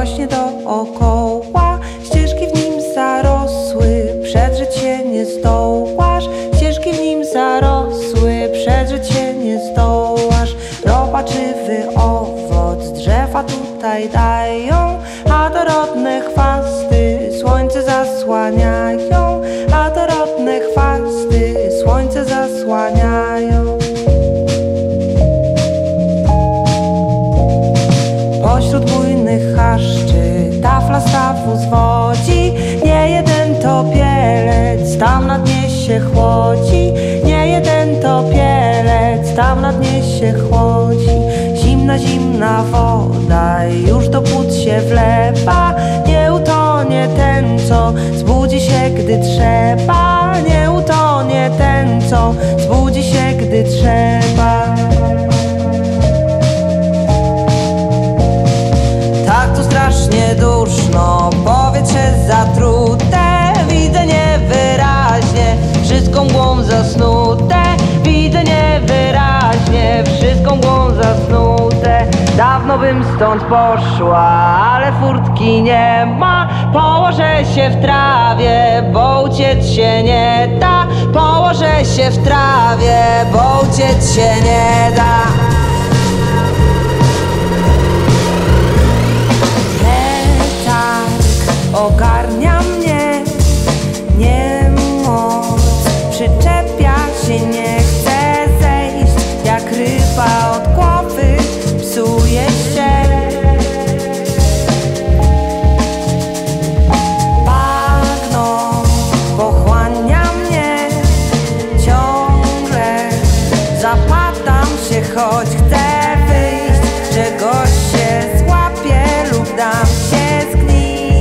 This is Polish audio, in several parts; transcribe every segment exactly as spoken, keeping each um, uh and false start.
rośnie dookoła. Ścieżki w nim zarosły, przedrzeć się nie zdołasz. Ścieżki w nim zarosły, przedrzeć się nie zdołasz. Robaczywy owoc drzewa tutaj dają, a dorodne chwasty słońce zasłaniają, a dorodne chwasty słońce zasłaniają. Pośród bujnych chaszczy tafla stawu zwodzi. Nie jeden topielec tam na dnie się chłodzi. Nie jeden topielec tam na dnie się chłodzi. Zimna, zimna woda już do płuc się wlewa. Nie utonie ten, co zbudzi się, gdy trzeba. Nie utonie ten, co zbudzi się, gdy trzeba. Tak tu strasznie duszno, powietrze zatrute. Widzę niewyraźnie, wszystko mgłą zasnute. Widzę niewyraźnie, wszystko mgłą zasnute. Dawno bym stąd poszła, ale furtki nie ma. Położę się w trawie, bo uciec się nie da. Położę się w trawie, bo uciec się nie da. Ogarnia mnie niemoc, przyczepia się, nie chce zejść. Jak ryba od głowy psuje się. Bagno pochłania mnie ciągle. Zapadam się, choć chcę wyjść. Czegoś się złapię lub dam się zgnić.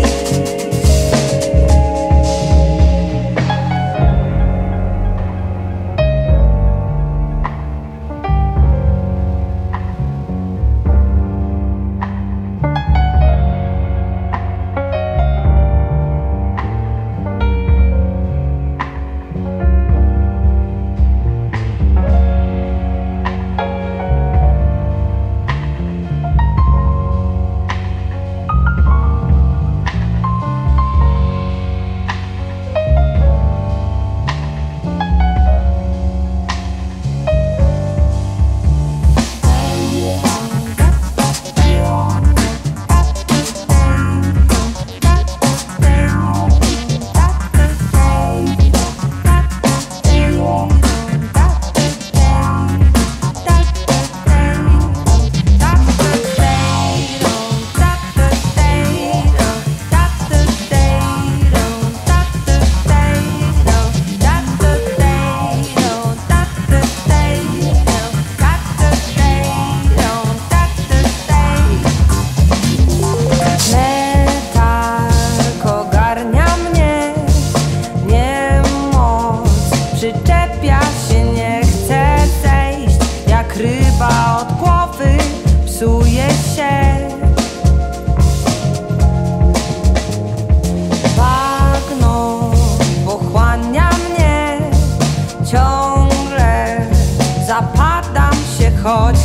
Przyczepia się, nie chce zejść. Jak ryba od głowy psuje się. Bagno pochłania mnie ciągle. Zapadam się, choć